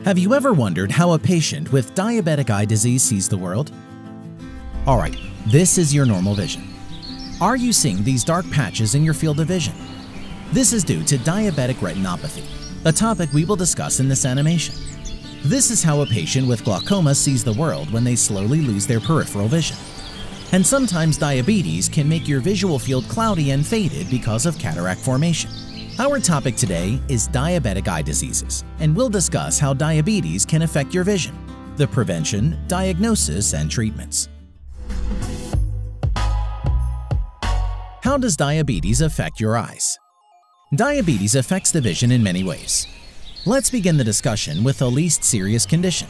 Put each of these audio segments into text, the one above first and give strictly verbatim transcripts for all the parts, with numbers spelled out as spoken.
Have you ever wondered how a patient with diabetic eye disease sees the world? Alright, this is your normal vision. Are you seeing these dark patches in your field of vision? This is due to diabetic retinopathy, a topic we will discuss in this animation. This is how a patient with glaucoma sees the world when they slowly lose their peripheral vision. And sometimes diabetes can make your visual field cloudy and faded because of cataract formation. Our topic today is diabetic eye diseases, and we'll discuss how diabetes can affect your vision, the prevention, diagnosis, and treatments. How does diabetes affect your eyes? Diabetes affects the vision in many ways. Let's begin the discussion with the least serious condition: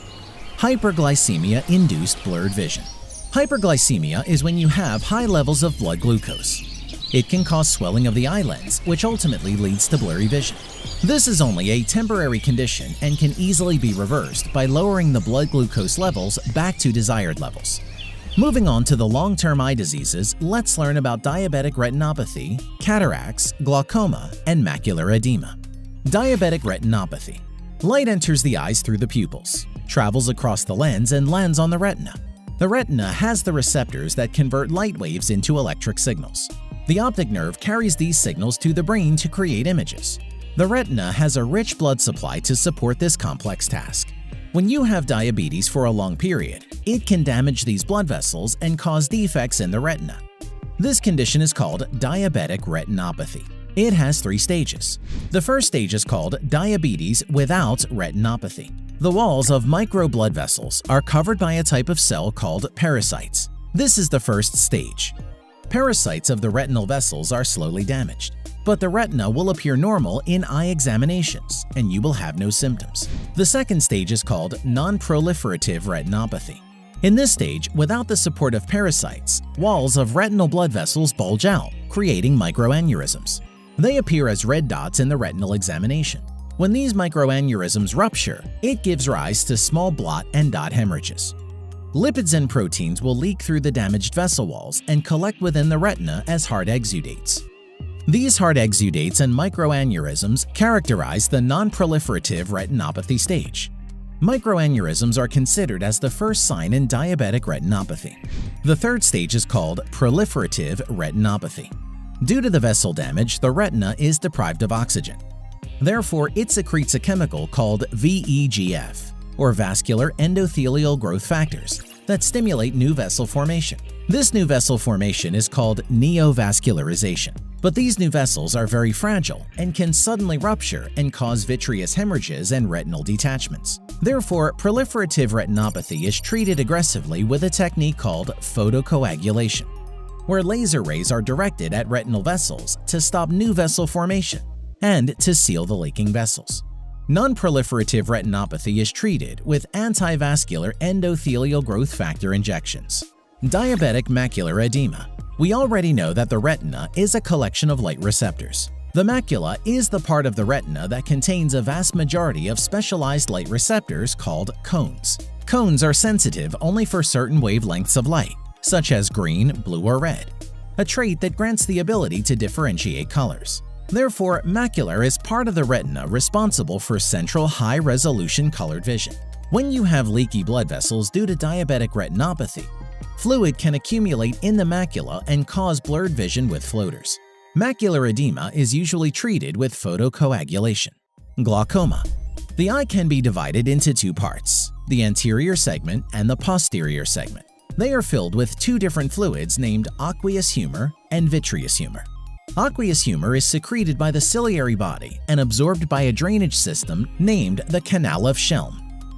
hyperglycemia-induced blurred vision. Hyperglycemia is when you have high levels of blood glucose. It can cause swelling of the eye lens, which ultimately leads to blurry vision. This is only a temporary condition and can easily be reversed by lowering the blood glucose levels back to desired levels. Moving on to the long-term eye diseases, let's learn about diabetic retinopathy, cataracts, glaucoma, and macular edema. Diabetic retinopathy. Light enters the eyes through the pupils, travels across the lens, and lands on the retina. The retina has the receptors that convert light waves into electric signals. The optic nerve carries these signals to the brain to create images. The retina has a rich blood supply to support this complex task. When you have diabetes for a long period, it can damage these blood vessels and cause defects in the retina. This condition is called diabetic retinopathy. It has three stages. The first stage is called diabetes without retinopathy. The walls of micro blood vessels are covered by a type of cell called pericytes. This is the first stage. Pericytes of the retinal vessels are slowly damaged, but the retina will appear normal in eye examinations, and you will have no symptoms. The second stage is called non-proliferative retinopathy. In this stage, without the support of pericytes, walls of retinal blood vessels bulge out, creating microaneurysms. They appear as red dots in the retinal examination. When these microaneurysms rupture, it gives rise to small blot and dot hemorrhages. Lipids and proteins will leak through the damaged vessel walls and collect within the retina as hard exudates. These hard exudates and microaneurysms characterize the non-proliferative retinopathy stage. Microaneurysms are considered as the first sign in diabetic retinopathy. The third stage is called proliferative retinopathy. Due to the vessel damage, the retina is deprived of oxygen. Therefore, it secretes a chemical called V E G F, or vascular endothelial growth factors, that stimulate new vessel formation. This new vessel formation is called neovascularization. But these new vessels are very fragile and can suddenly rupture and cause vitreous hemorrhages and retinal detachments. Therefore, proliferative retinopathy is treated aggressively with a technique called photocoagulation, where laser rays are directed at retinal vessels to stop new vessel formation and to seal the leaking vessels. Non-proliferative retinopathy is treated with antivascular endothelial growth factor injections. Diabetic macular edema. We already know that the retina is a collection of light receptors. The macula is the part of the retina that contains a vast majority of specialized light receptors called cones. Cones are sensitive only for certain wavelengths of light, such as green, blue, or red, a trait that grants the ability to differentiate colors. Therefore, macula is part of the retina responsible for central high-resolution colored vision. When you have leaky blood vessels due to diabetic retinopathy, fluid can accumulate in the macula and cause blurred vision with floaters. Macular edema is usually treated with photocoagulation. Glaucoma. The eye can be divided into two parts, the anterior segment and the posterior segment. They are filled with two different fluids named aqueous humor and vitreous humor. Aqueous humor is secreted by the ciliary body and absorbed by a drainage system named the canal of Schelm.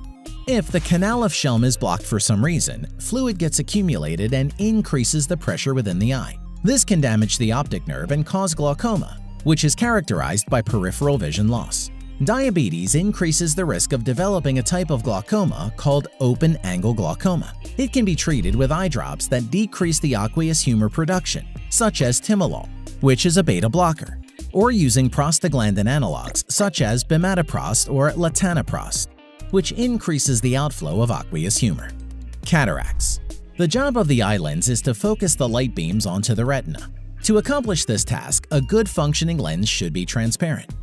If the canal of Schelm is blocked for some reason, fluid gets accumulated and increases the pressure within the eye. This can damage the optic nerve and cause glaucoma, which is characterized by peripheral vision loss. Diabetes increases the risk of developing a type of glaucoma called open-angle glaucoma. It can be treated with eye drops that decrease the aqueous humor production, such as timolol, which is a beta blocker, or using prostaglandin analogs such as bimatoprost or latanoprost, which increases the outflow of aqueous humor. Cataracts. The job of the eye lens is to focus the light beams onto the retina. To accomplish this task, a good functioning lens should be transparent.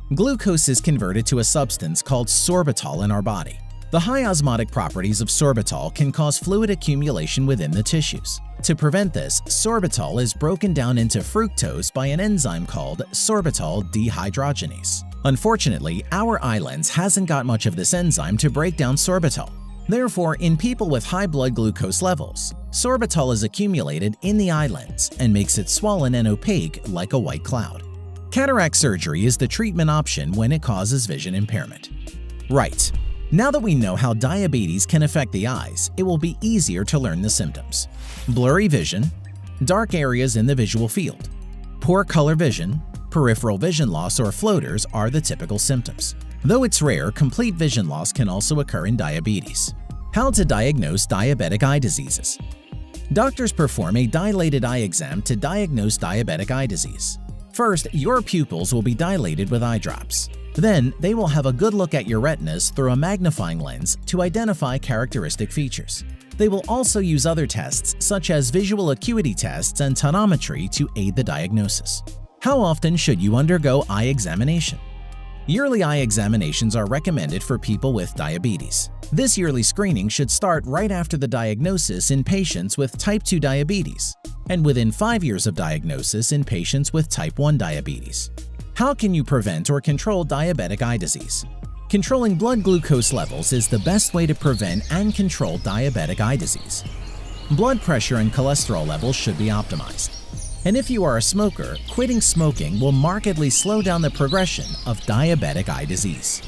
Glucose is converted to a substance called sorbitol in our body. The high osmotic properties of sorbitol can cause fluid accumulation within the tissues. To prevent this, sorbitol is broken down into fructose by an enzyme called sorbitol dehydrogenase. Unfortunately, our eye lens hasn't got much of this enzyme to break down sorbitol. Therefore, in people with high blood glucose levels, sorbitol is accumulated in the eye lens and makes it swollen and opaque like a white cloud. Cataract surgery is the treatment option when it causes vision impairment. Right. Now that we know how diabetes can affect the eyes, it will be easier to learn the symptoms. Blurry vision, dark areas in the visual field, poor color vision, peripheral vision loss or floaters are the typical symptoms. Though it's rare, complete vision loss can also occur in diabetes. How to diagnose diabetic eye diseases. Doctors perform a dilated eye exam to diagnose diabetic eye disease. First, your pupils will be dilated with eye drops. Then, they will have a good look at your retinas through a magnifying lens to identify characteristic features. They will also use other tests such as visual acuity tests and tonometry to aid the diagnosis. How often should you undergo eye examination? Yearly eye examinations are recommended for people with diabetes. This yearly screening should start right after the diagnosis in patients with type two diabetes and within five years of diagnosis in patients with type one diabetes. How can you prevent or control diabetic eye disease? Controlling blood glucose levels is the best way to prevent and control diabetic eye disease. Blood pressure and cholesterol levels should be optimized. And if you are a smoker, quitting smoking will markedly slow down the progression of diabetic eye disease.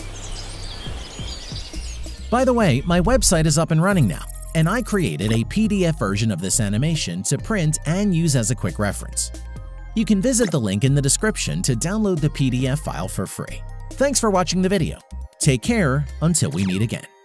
By the way, my website is up and running now, and I created a P D F version of this animation to print and use as a quick reference. You can visit the link in the description to download the P D F file for free. Thanks for watching the video. Take care until we meet again.